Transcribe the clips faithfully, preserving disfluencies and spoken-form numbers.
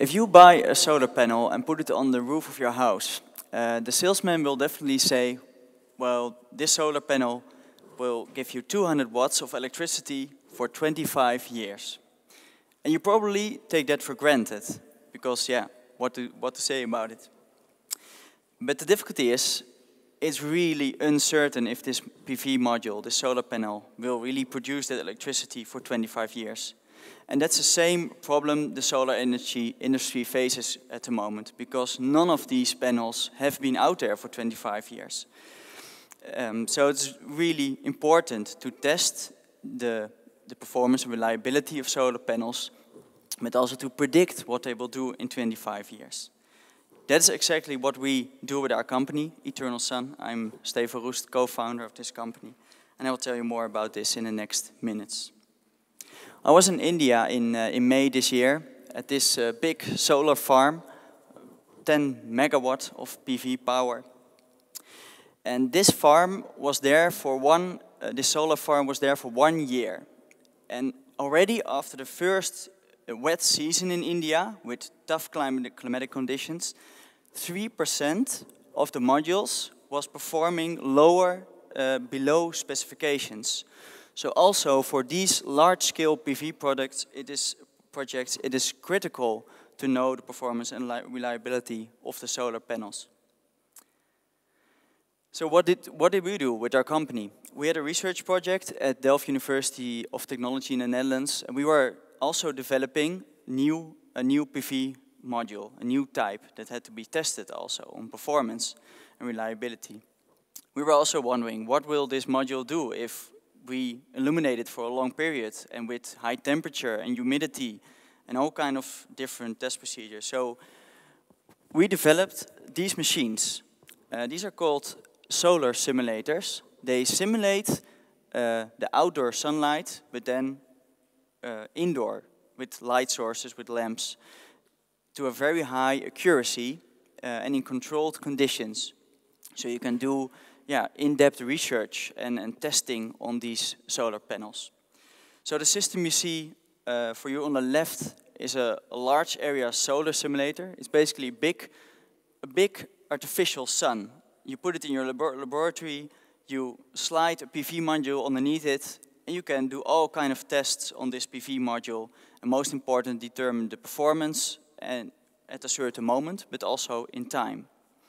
If you buy a solar panel and put it on the roof of your house, uh, the salesman will definitely say, well, this solar panel will give you two hundred watts of electricity for twenty-five years. And you probably take that for granted, because yeah, what to, what to say about it. But the difficulty is, it's really uncertain if this P V module, this solar panel, will really produce that electricity for twenty-five years. And that's the same problem the solar energy industry faces at the moment, because none of these panels have been out there for twenty-five years. Um, so it's really important to test the, the performance and reliability of solar panels, but also to predict what they will do in twenty-five years. That's exactly what we do with our company, Eternal Sun. I'm Steven Roest, co-founder of this company, and I will tell you more about this in the next minutes. I was in India in, uh, in May this year at this uh, big solar farm, ten megawatt of P V power. And this farm was there for one, uh, this solar farm was there for one year. And already after the first uh, wet season in India, with tough climate, climatic conditions, three percent of the modules was performing lower, uh, below specifications. So also for these large-scale P V products, it is, projects, it is critical to know the performance and reliability of the solar panels. So what did, what did we do with our company? We had a research project at Delft University of Technology in the Netherlands, and we were also developing new, a new P V module, a new type that had to be tested also on performance and reliability. We were also wondering, what will this module do if we illuminate it for a long period and with high temperature and humidity and all kind of different test procedures. So we developed these machines. Uh, these are called solar simulators. They simulate uh, the outdoor sunlight, but then uh, indoor with light sources, with lamps, to a very high accuracy uh, and in controlled conditions. So you can do yeah, in-depth research and, and testing on these solar panels. So the system you see uh, for you on the left is a, a large area solar simulator. It's basically big, a big artificial sun. You put it in your labor laboratory, you slide a P V module underneath it, and you can do all kind of tests on this P V module, and most important, determine the performance and at a certain moment, but also in time.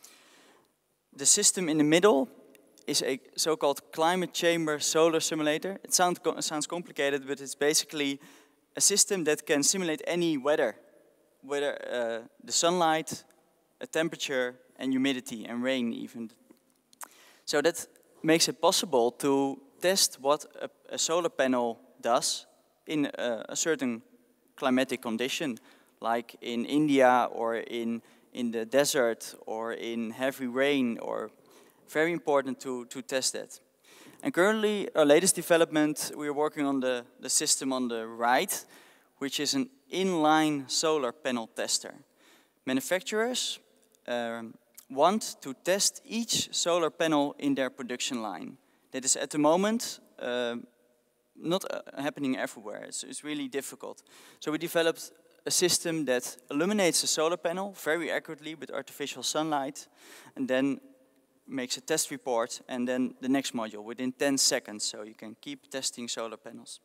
The system in the middle is a so-called climate chamber solar simulator. It sound, sounds complicated, but it's basically a system that can simulate any weather, whether uh, the sunlight, a temperature, and humidity, and rain even. So that makes it possible to test what a, a solar panel does in a, a certain climatic condition, like in India or in, in the desert or in heavy rain, or very important to, to test that. And currently, our latest development, we are working on the, the system on the right, which is an inline solar panel tester. Manufacturers um, want to test each solar panel in their production line. That is at the moment uh, not uh, happening everywhere. It's, it's really difficult. So we developed a system that illuminates the solar panel very accurately with artificial sunlight, and then makes a test report, and then the next module within ten seconds, so you can keep testing solar panels.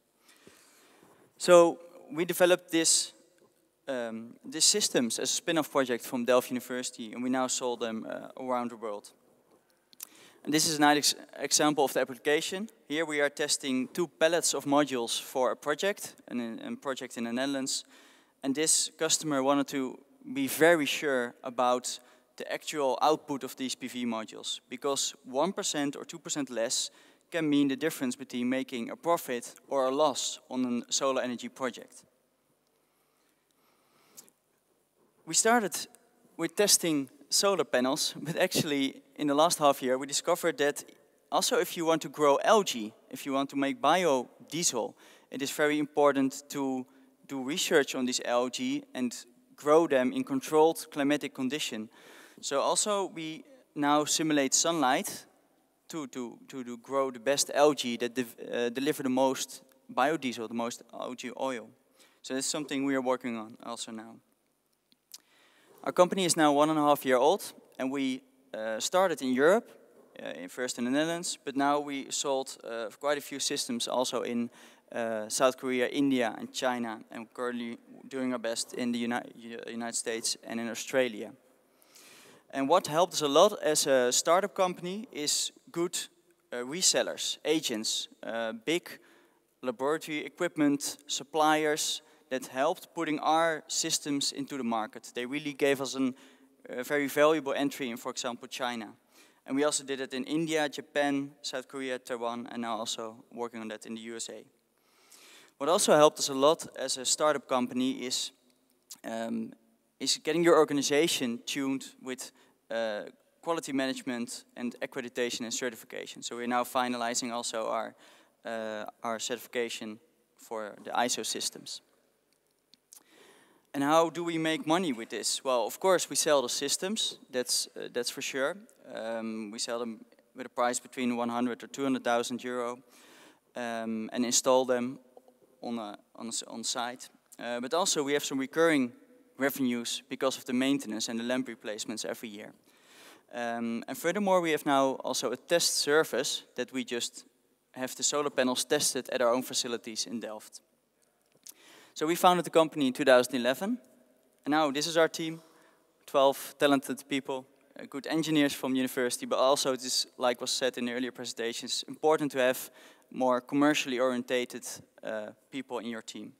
So we developed this, um, these systems as a spin-off project from Delft University, and we now sold them uh, around the world. And this is a nice ex example of the application. Here we are testing two pallets of modules for a project, an, a project in the Netherlands. And this customer wanted to be very sure about the actual output of these P V modules, because one percent or two percent less can mean the difference between making a profit or a loss on a solar energy project. We started with testing solar panels, but actually in the last half year we discovered that also if you want to grow algae, if you want to make biodiesel, it is very important to do research on these algae and grow them in controlled climatic condition. So also we now simulate sunlight to, to, to, to grow the best algae that de uh, deliver the most biodiesel, the most algae oil. So that's something we are working on also now. Our company is now one and a half year old, and we uh, started in Europe, uh, in first in the Netherlands, but now we sold uh, quite a few systems also in uh, South Korea, India, and China, and currently doing our best in the Uni United States and in Australia. And what helped us a lot as a startup company is good uh, resellers, agents, uh, big laboratory equipment suppliers that helped putting our systems into the market. They really gave us an, a very valuable entry in, for example, China. And we also did it in India, Japan, South Korea, Taiwan, and now also working on that in the U S A. What also helped us a lot as a startup company is um, is getting your organization tuned with uh, quality management and accreditation and certification. So we're now finalizing also our, uh, our certification for the I S O systems. And how do we make money with this? Well, of course, we sell the systems, that's, uh, that's for sure. Um, we sell them with a price between one hundred or two hundred thousand euro um, and install them on, a, on, a, on site. Uh, but also we have some recurring revenues because of the maintenance and the lamp replacements every year. Um, and furthermore, we have now also a test service that we just have the solar panels tested at our own facilities in Delft. So we founded the company in two thousand eleven, and now this is our team, twelve talented people, uh, good engineers from university, but also it is, like was said in the earlier presentations, important to have more commercially orientated uh, people in your team.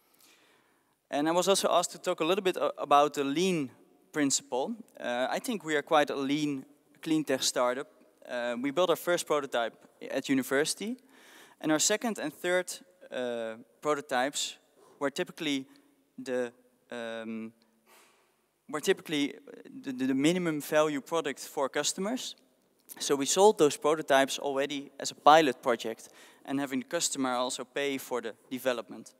And I was also asked to talk a little bit about the lean principle. Uh, I think we are quite a lean, clean tech startup. Uh, we built our first prototype at university, and our second and third uh, prototypes were typically the um, were typically the, the minimum value product for customers. So we sold those prototypes already as a pilot project, and having the customer also pay for the development.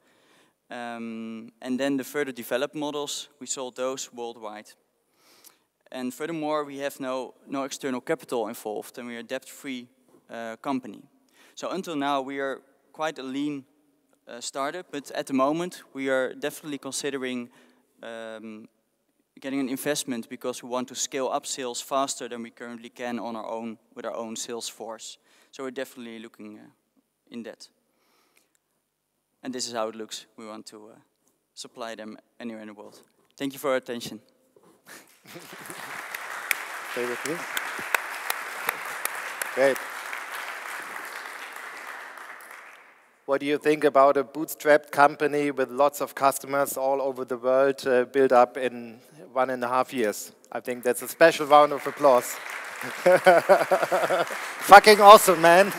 Um, and then the further developed models, we sold those worldwide. And furthermore, we have no, no external capital involved, and we are a debt-free uh, company. So until now, we are quite a lean uh, startup, but at the moment, we are definitely considering um, getting an investment because we want to scale up sales faster than we currently can on our own, with our own sales force. So we're definitely looking uh, in that. And this is how it looks. We want to uh, supply them anywhere in the world. Thank you for your attention. Stay with me. Great. What do you think about a bootstrapped company with lots of customers all over the world uh, built up in one and a half years? I think that's a special round of applause. Fucking awesome, man.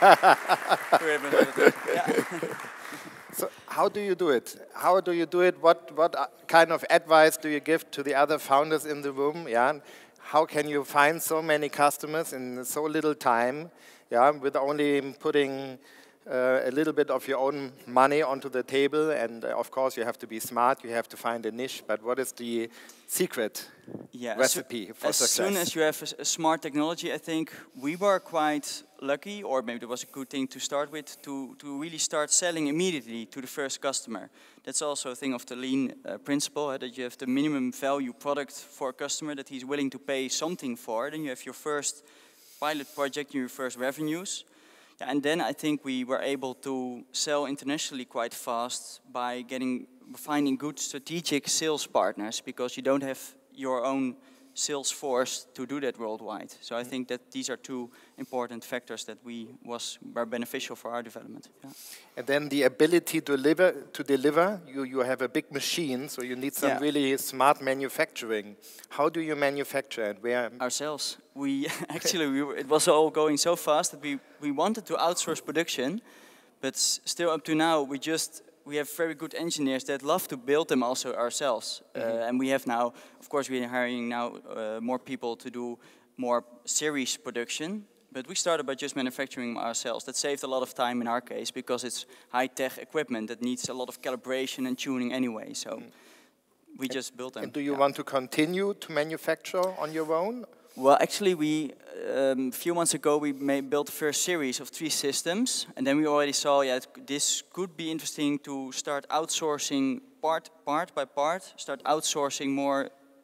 So how do you do it? How do you do it? What, what kind of advice do you give to the other founders in the room? Yeah? How can you find so many customers in so little time, yeah, with only putting uh, a little bit of your own money onto the table? And uh, of course, you have to be smart. You have to find a niche. But what is the secret yeah, recipe so, for as success? As soon as you have a, a smart technology, I think we were quite lucky, or maybe it was a good thing to start with, to, to really start selling immediately to the first customer. That's also a thing of the lean uh, principle, uh, that you have the minimum value product for a customer that he's willing to pay something for. Then you have your first pilot project, your first revenues. Yeah, and then I think we were able to sell internationally quite fast by getting, finding good strategic sales partners, because you don't have your own sales force to do that worldwide. So I think that these are two important factors that we was were beneficial for our development. Yeah. And then the ability to deliver. To deliver, you you have a big machine, so you need some yeah. really smart manufacturing. How do you manufacture and where? Ourselves. We actually we were, it was all going so fast that we we wanted to outsource production, but still up to now we just. We have very good engineers that love to build them also ourselves. Mm-hmm. uh, and we have now, of course, we are hiring now uh, more people to do more series production. But we started by just manufacturing ourselves. That saved a lot of time in our case, because it's high-tech equipment that needs a lot of calibration and tuning anyway. So mm. we and, just built them. And do you yeah. want to continue to manufacture on your own? Well, actually, we um, a few months ago we made, built the first series of three systems, and then we already saw, yeah, this could be interesting to start outsourcing part, part by part, start outsourcing more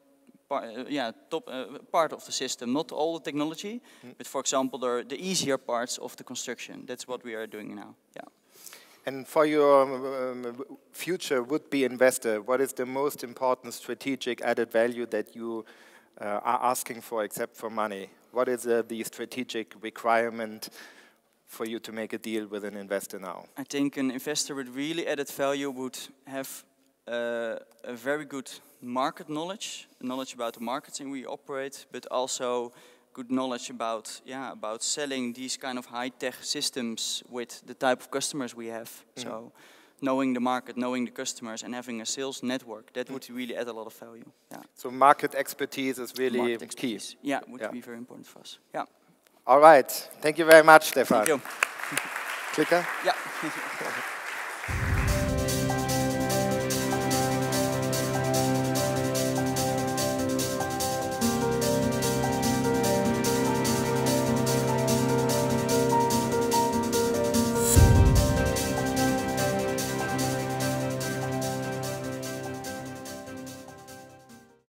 par uh, yeah, top uh, part of the system, not all the technology, mm. but for example, the, the easier parts of the construction. That's what we are doing now. Yeah. And for your um, future would-be investor, what is the most important strategic added value that you uh, are asking for, except for money? What is uh, the strategic requirement for you to make a deal with an investor now? I think an investor with really added value would have uh, a very good market knowledge, knowledge about the markets in we operate, but also good knowledge about yeah about selling these kind of high-tech systems with the type of customers we have. Mm-hmm. So knowing the market, knowing the customers, and having a sales network, that would really add a lot of value. Yeah. So market expertise is really market expertise. key. Yeah, would yeah. be very important for us. Yeah. All right. Thank you very much, Stefan. Thank you. Clicker? Yeah.